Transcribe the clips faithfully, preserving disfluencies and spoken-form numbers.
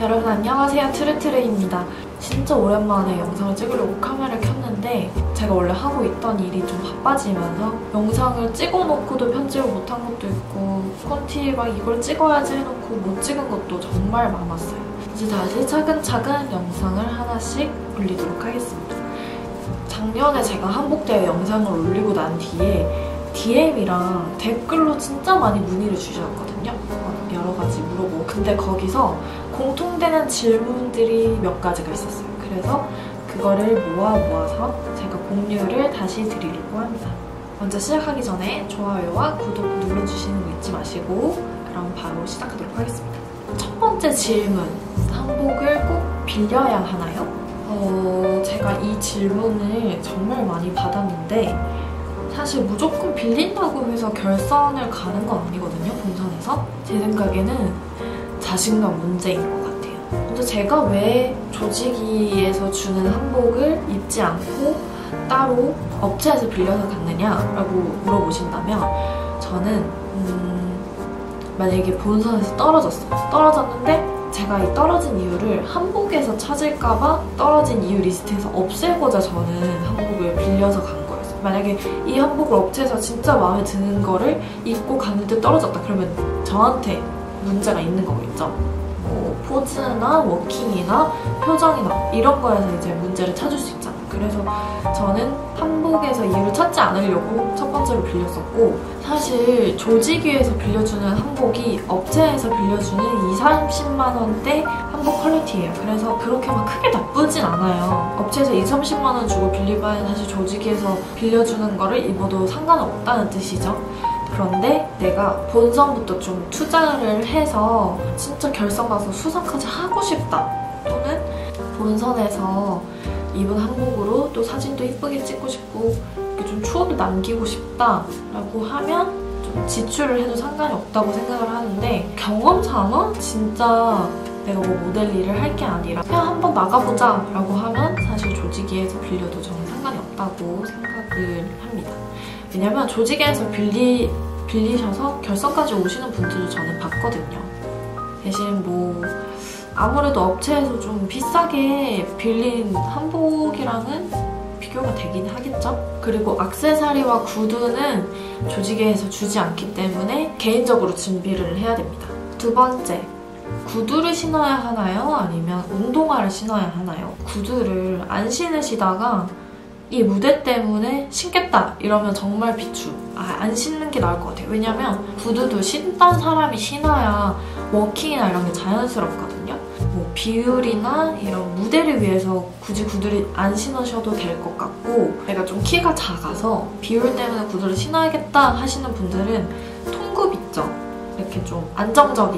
여러분 안녕하세요, 트르트르입니다. 진짜 오랜만에 영상을 찍으려고 카메라를 켰는데 제가 원래 하고 있던 일이 좀 바빠지면서 영상을 찍어놓고도 편집을 못한 것도 있고 콘티 막 이걸 찍어야지 해놓고 못 찍은 것도 정말 많았어요. 이제 다시 차근차근 영상을 하나씩 올리도록 하겠습니다. 작년에 제가 한복대회 영상을 올리고 난 뒤에 디엠이랑 댓글로 진짜 많이 문의를 주셨거든요. 여러 가지 물어보고. 근데 거기서 공통되는 질문들이 몇 가지가 있었어요. 그래서 그거를 모아 모아서 제가 공유를 다시 드리려고 합니다. 먼저 시작하기 전에 좋아요와 구독 눌러주시는 거 잊지 마시고 그럼 바로 시작하도록 하겠습니다. 첫 번째 질문, 한복을 꼭 빌려야 하나요? 어, 제가 이 질문을 정말 많이 받았는데 사실 무조건 빌린다고 해서 결선을 가는 건 아니거든요, 본선에서. 제 생각에는 자신감 문제인 것 같아요. 먼저 제가 왜 조직위에서 주는 한복을 입지 않고 따로 업체에서 빌려서 갔느냐라고 물어보신다면 저는 음, 만약에 본선에서 떨어졌어요. 떨어졌는데 제가 이 떨어진 이유를 한복에서 찾을까봐 떨어진 이유 리스트에서 없애고자 저는 한복을 빌려서 간 거예요. 만약에 이 한복을 업체에서 진짜 마음에 드는 거를 입고 갔는데 떨어졌다 그러면 저한테 문제가 있는 거겠죠. 뭐 포즈나 워킹이나 표정이나 이런 거에서 이제 문제를 찾을 수 있잖아요. 그래서 저는 한복에서 이유를 찾지 않으려고 첫 번째로 빌렸었고, 사실 조직위에서 빌려주는 한복이 업체에서 빌려주는 이삼십만 원대 한복 퀄리티예요. 그래서 그렇게 막 크게 나쁘진 않아요. 업체에서 이삼십만 원 주고 빌릴 바에는 사실 조직위에서 빌려주는 거를 입어도 상관은 없다는 뜻이죠. 그런데 내가 본선부터 좀 투자를 해서 진짜 결선 가서 수상까지 하고 싶다, 또는 본선에서 입은 한복으로 또 사진도 이쁘게 찍고 싶고 이렇게 좀 추억을 남기고 싶다라고 하면 좀 지출을 해도 상관이 없다고 생각을 하는데, 경험 삼아 진짜 내가 뭐 모델 일을 할 게 아니라 그냥 한번 나가보자 라고 하면 사실 조직위에서 빌려도 저는 상관이 없다고 생각을 합니다. 왜냐면 조직위에서 빌리, 빌리셔서 결선까지 오시는 분들도 저는 봤거든요. 대신 뭐 아무래도 업체에서 좀 비싸게 빌린 한복이랑은 비교가 되긴 하겠죠? 그리고 액세서리와 구두는 조직위에서 주지 않기 때문에 개인적으로 준비를 해야 됩니다. 두 번째, 구두를 신어야 하나요? 아니면 운동화를 신어야 하나요? 구두를 안 신으시다가 이 무대 때문에 신겠다 이러면 정말 비추. 아, 안 신는 게 나을 것 같아요. 왜냐면 구두도 신던 사람이 신어야 워킹이나 이런 게 자연스럽거든요. 뭐 비율이나 이런 무대를 위해서 굳이 구두를 안 신으셔도 될 것 같고, 내가 좀 키가 작아서 비율 때문에 구두를 신어야겠다 하시는 분들은 통굽 있죠? 이렇게 좀 안정적인,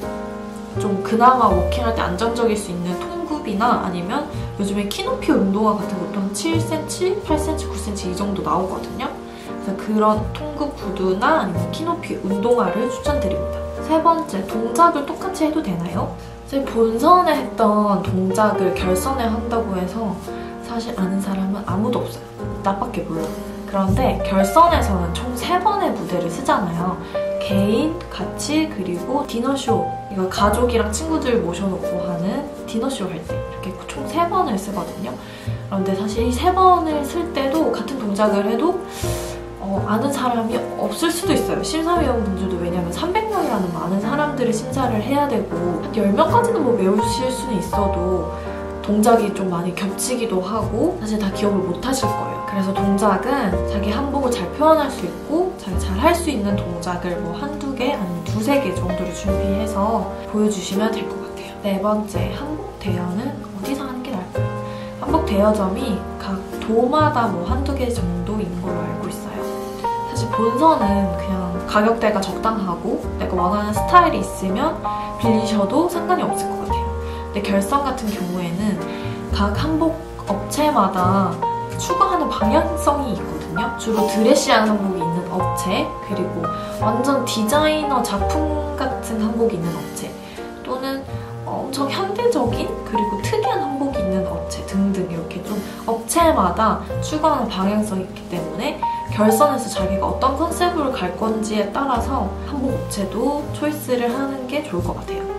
좀 그나마 워킹할 때 안정적일 수 있는 통굽이나 아니면 요즘에 키높이 운동화 같은 것도 한 칠 센티미터, 팔 센티미터, 구 센티미터 이 정도 나오거든요. 그래서 그런 통굽 구두나 아니면 키높이 운동화를 추천드립니다. 세 번째, 동작을 똑같이 해도 되나요? 제 본선에 했던 동작을 결선에 한다고 해서 사실 아는 사람은 아무도 없어요. 나밖에 몰라요. 그런데 결선에서는 총 세 번의 무대를 쓰잖아요. 개인, 같이, 그리고 디너쇼. 이거 가족이랑 친구들 모셔놓고 하는 디너쇼 할 때 이렇게 총 세 번을 쓰거든요. 그런데 사실 이 세 번을 쓸 때도 같은 동작을 해도 어, 아는 사람이 없을 수도 있어요. 심사위원분들도. 왜냐면 삼백 명이라는 많은 사람들을 심사를 해야 되고 한 열 명까지는 뭐 외우실 수는 있어도 동작이 좀 많이 겹치기도 하고 사실 다 기억을 못 하실 거예요. 그래서 동작은 자기 한복을 잘 표현할 수 있고 자기 잘 할 수 있는 동작을 뭐 한두 개 아니면 두세 개 정도를 준비해서 보여주시면 될 것 같아요. 네 번째, 한복 대여는 어디서 하는 게 나을까요? 한복 대여점이 각 도마다 뭐 한두 개 정도인 걸로 알고 있어요. 사실 본선은 그냥 가격대가 적당하고 내가 원하는 스타일이 있으면 빌리셔도 상관이 없을 것 같아요. 근데 결선 같은 경우에는 각 한복 업체마다 추구하는 방향성이 있거든요. 주로 드레시한 한복이 있는 업체, 그리고 완전 디자이너 작품 같은 한복이 있는 업체, 또는 엄청 현대적인 그리고 특이한 한복이 있는 업체 등등 이렇게 좀 업체마다 추구하는 방향성이 있기 때문에 결선에서 자기가 어떤 컨셉으로 갈 건지에 따라서 한복 업체도 초이스를 하는 게 좋을 것 같아요.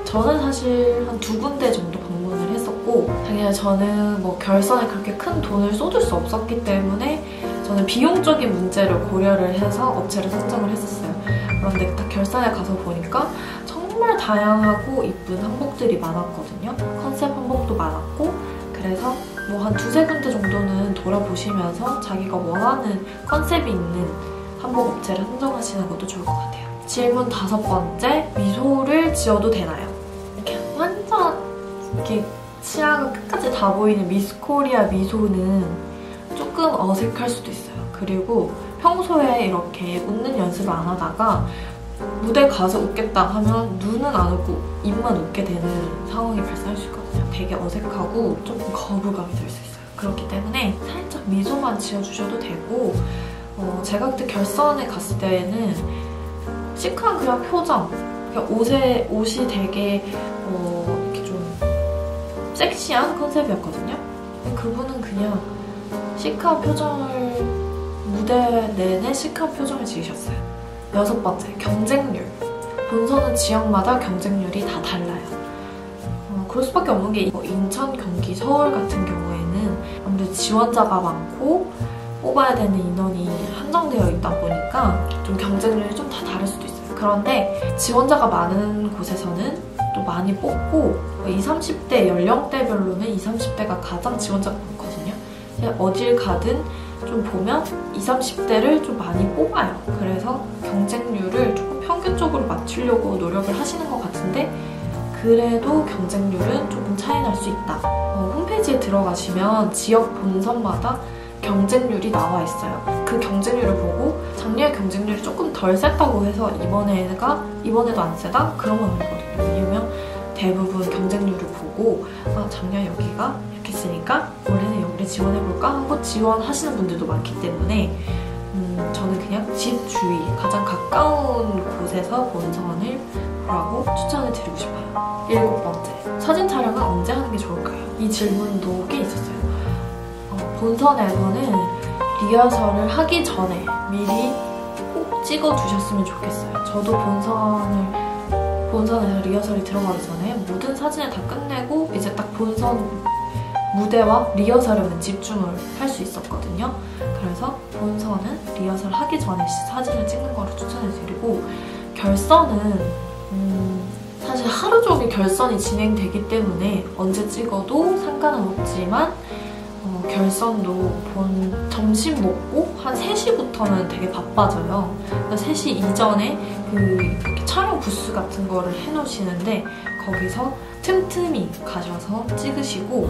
저는 사실 한 두 군데 정도 방문을 했었고, 당연히 저는 뭐 결선에 그렇게 큰 돈을 쏟을 수 없었기 때문에 저는 비용적인 문제를 고려를 해서 업체를 선정을 했었어요. 그런데 딱 결선에 가서 보니까 정말 다양하고 이쁜 한복들이 많았거든요. 컨셉 한복도 많았고, 그래서 뭐 한 두세 군데 정도는 돌아보시면서 자기가 원하는 컨셉이 있는 한복 업체를 선정하시는 것도 좋을 것 같아요. 질문 다섯 번째, 미소를 지어도 되나요? 이렇게 완전 이렇게 치아가 끝까지 다 보이는 미스 코리아 미소는 조금 어색할 수도 있어요. 그리고 평소에 이렇게 웃는 연습을 안 하다가 무대 가서 웃겠다 하면 눈은 안 웃고 입만 웃게 되는 상황이 발생할 수 있거든요. 되게 어색하고 조금 거부감이 들 수 있어요. 그렇기 때문에 살짝 미소만 지어주셔도 되고, 어, 제가 그때 결선에 갔을 때는 시크한 그냥 표정, 그냥 옷에, 옷이 되게 어, 이렇게 좀 섹시한 컨셉이었거든요. 그분은 그냥 시크한 표정을, 무대 내내 시크한 표정을 지으셨어요. 여섯 번째, 경쟁률. 본선은 지역마다 경쟁률이 다 달라요. 어, 그럴 수밖에 없는 게 뭐 인천, 경기, 서울 같은 경우에는 아무래도 지원자가 많고 뽑아야 되는 인원이 한정되어 있다 보니까 좀 경쟁률이 좀 다 다를 수도 있어요. 그런데 지원자가 많은 곳에서는 또 많이 뽑고, 이십, 삼십 대 연령대별로는 이십, 삼십 대가 가장 지원자가 많거든요. 어딜 가든 좀 보면 이십, 삼십 대를 좀 많이 뽑아요. 그래서 경쟁률을 조금 평균적으로 맞추려고 노력을 하시는 것 같은데, 그래도 경쟁률은 조금 차이 날 수 있다. 어, 홈페이지에 들어가시면 지역 본선마다 경쟁률이 나와 있어요. 그 경쟁률을 보고 작년에 경쟁률이 조금 덜 셌다고 해서 이번에가 이번에도 안 세다? 그런 건 아니거든요. 왜냐면 대부분 경쟁률을 보고 아, 작년 여기가 이렇게 쓰니까 올해는 여기를 지원해볼까 하고 지원하시는 분들도 많기 때문에 음, 저는 그냥 집 주위 가장 가까운 곳에서 본선을 보라고 추천을 드리고 싶어요. 일곱 번째, 사진 촬영은 언제 하는 게 좋을까요? 이 질문도 꽤 있었어요. 어, 본선에서는 리허설을 하기 전에 미리 꼭 찍어두셨으면 좋겠어요. 저도 본선을 본선에서 리허설이 들어가기 전에 모든 사진을 다 끝내고 이제 딱 본선 무대와 리허설에만 집중을 할 수 있었거든요. 그래서 본선은 리허설 하기 전에 사진을 찍는 거를 추천해 드리고, 결선은 음, 사실 하루 종일 결선이 진행되기 때문에 언제 찍어도 상관은 없지만 어, 결선도 본 점심 먹고 한 세 시부터는 되게 바빠져요. 그러니까 세 시 이전에 그 이렇게 촬영 부스 같은 거를 해놓으시는데 거기서 틈틈이 가셔서 찍으시고,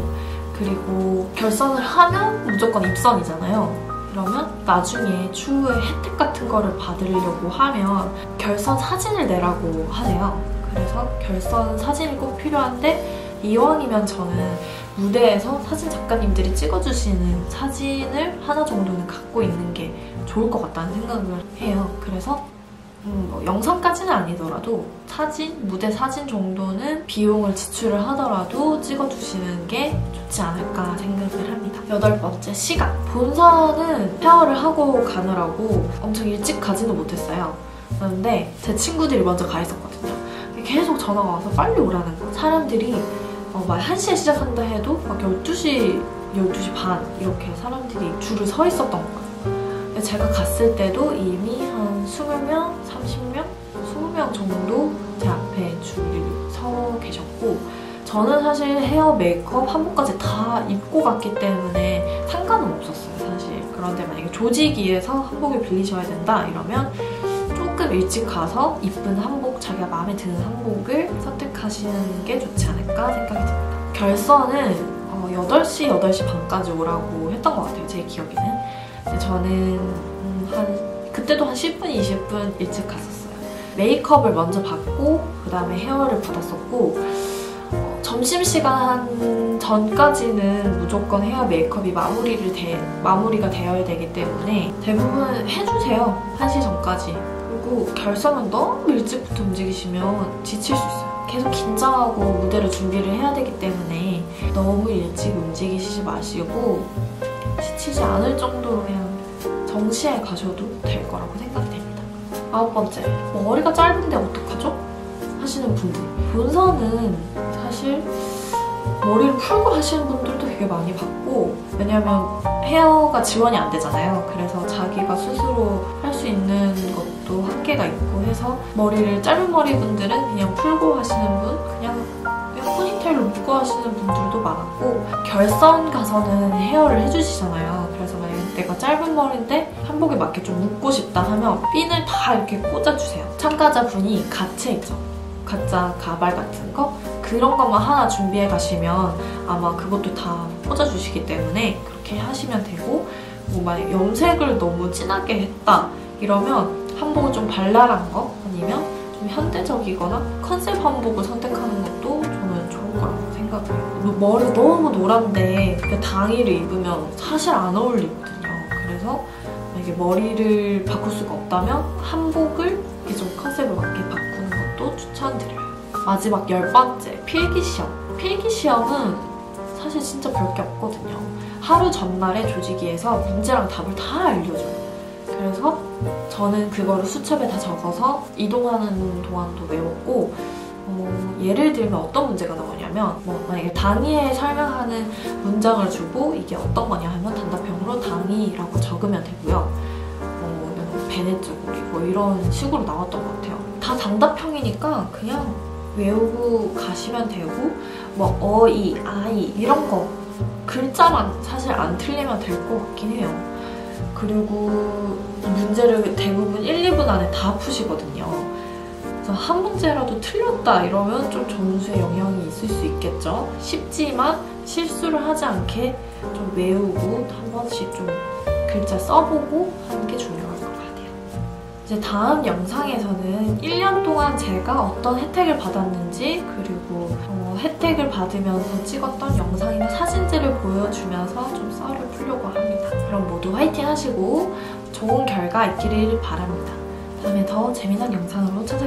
그리고 결선을 하면 무조건 입선이잖아요. 그러면 나중에 추후에 혜택 같은 거를 받으려고 하면 결선 사진을 내라고 하세요. 그래서 결선 사진이 꼭 필요한데 이왕이면 저는 무대에서 사진 작가님들이 찍어주시는 사진을 하나 정도는 갖고 있는 게 좋을 것 같다는 생각을 해요. 그래서 음, 뭐 영상까지는 아니더라도 사진, 무대 사진 정도는 비용을 지출을 하더라도 찍어주시는 게 좋지 않을까 생각을 합니다. 여덟 번째, 시간. 본선은 샤워를 하고 가느라고 엄청 일찍 가지는 못했어요. 그런데 제 친구들이 먼저 가 있었거든요. 계속 전화가 와서 빨리 오라는 거예요. 사람들이 어, 막 한 시에 시작한다 해도 막 열두 시, 열두 시 반 이렇게 사람들이 줄을 서 있었던 거예요. 제가 갔을 때도 이미 한 이십 명, 삼십 명, 이십 명 정도 제 앞에 줄이 서 계셨고, 저는 사실 헤어, 메이크업, 한복까지 다 입고 갔기 때문에 상관은 없었어요, 사실. 그런데 만약에 조직위에서 한복을 빌리셔야 된다 이러면 조금 일찍 가서 이쁜 한복, 자기가 마음에 드는 한복을 선택하시는 게 좋지 않을까 생각이 듭니다. 결선은 어, 여덟 시, 여덟 시 반까지 오라고 했던 것 같아요, 제 기억에는. 근데 저는 음, 한 그때도 한 십 분, 이십 분 일찍 갔었어요. 메이크업을 먼저 받고 그 다음에 헤어를 받았었고, 어, 점심시간 전까지는 무조건 헤어 메이크업이 마무리를 돼, 마무리가 되어야 되기 때문에 대부분 해주세요. 한 시 전까지. 그리고 결선은 너무 일찍부터 움직이시면 지칠 수 있어요. 계속 긴장하고 무대를 준비를 해야 되기 때문에 너무 일찍 움직이시지 마시고 지치지 않을 정도로 그냥 정시에 가셔도 될 거라고 생각이 됩니다. 아홉 번째, 머리가 짧은데 어떡하죠? 하시는 분들. 본선은 사실 머리를 풀고 하시는 분들도 되게 많이 봤고, 왜냐면 헤어가 지원이 안 되잖아요. 그래서 자기가 스스로 할 수 있는 것도 한계가 있고 해서 머리를 짧은 머리 분들은 그냥 풀고 하시는 분, 그냥 포니테일로 묶고 하시는 분들도 많았고, 결선 가서는 헤어를 해주시잖아요. 그래서 만약에 내가 짧은 머리인데 한복에 맞게 좀 묶고 싶다 하면 핀을 다 이렇게 꽂아주세요. 참가자분이 가채 있죠. 가짜 가발 같은 거? 그런 것만 하나 준비해 가시면 아마 그것도 다 꽂아주시기 때문에 그렇게 하시면 되고, 뭐 만약 염색을 너무 진하게 했다 이러면 한복을 좀 발랄한 거 아니면 좀 현대적이거나 컨셉 한복을 선택하는 것도 저는 좋은 거라고 생각해요. 머리 너무 노란데 그 당일을 입으면 사실 안 어울리거든요. 그래서 만약에 머리를 바꿀 수가 없다면 한복을 이렇게 좀 컨셉을 맞게 바꾸는 것도 추천드려요. 마지막 열 번째, 필기시험. 필기시험은 사실 진짜 별 게 없거든요. 하루 전날에 조직위에서 문제랑 답을 다 알려줘요. 그래서 저는 그거를 수첩에 다 적어서 이동하는 동안도 외웠고, 어, 예를 들면 어떤 문제가 나오냐면, 뭐 만약에 당위에 설명하는 문장을 주고 이게 어떤 거냐 하면 단답형으로 당위라고 적으면 되고요. 어, 베네zu고리 뭐 이런 식으로 나왔던 것 같아요. 다 단답형이니까 그냥 외우고 가시면 되고, 뭐 어이, 아이 이런 거 글자만 사실 안 틀리면 될 것 같긴 해요. 그리고 문제를 대부분 일, 이 분 안에 다 푸시거든요. 그래서 한 문제라도 틀렸다 이러면 좀 점수에 영향이 있을 수 있겠죠. 쉽지만 실수를 하지 않게 좀 외우고 한 번씩 좀 글자 써보고 하는 게 중요할 것 같아요. 이제 다음 영상에서는 일 년 동안 제가 어떤 혜택을 받았는지, 그리고 어, 혜택을 받으면서 찍었던 영상이나 사진들을 보여주면서 좀 썰을 풀려고 합니다. 그럼 모두 화이팅 하시고 좋은 결과 있기를 바랍니다. 다음에 더 재미난 영상으로 찾아뵙겠습니다.